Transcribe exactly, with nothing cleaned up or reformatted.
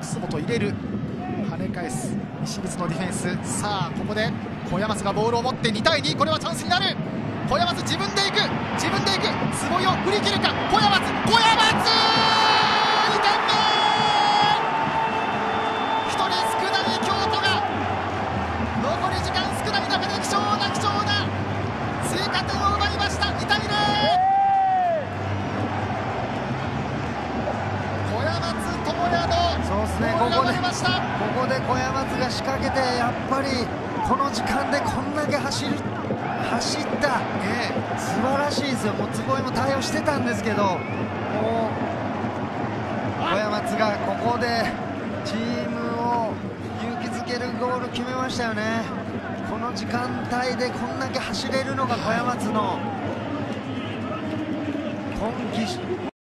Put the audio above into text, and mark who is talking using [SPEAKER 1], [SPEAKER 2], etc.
[SPEAKER 1] 楠本入れる、跳ね返す西光のディフェンス。さあここで小山津がボールを持ってにたいに、これはチャンスになる。小山津自分で行く、自分で行く、坪井を振り切るか。小山津、小山津にてんめ、ひとり少ない京都が残り時間少ない中で貴重な貴重な追加点を奪いました。にたいゼロ、小山津智也の
[SPEAKER 2] そうですね、
[SPEAKER 1] ゴールが
[SPEAKER 2] ここで
[SPEAKER 1] 生まれました。
[SPEAKER 2] ここで小山津が仕掛けて、やっぱりこの時間でこんだけ走る走った、
[SPEAKER 1] ええ、
[SPEAKER 2] 素晴らしいですよ。もう坪井も対応してたんですけど、もう小山津がここでチームを勇気づけるゴール決めましたよね。この時間帯でこんだけ走れるのが小山津の今季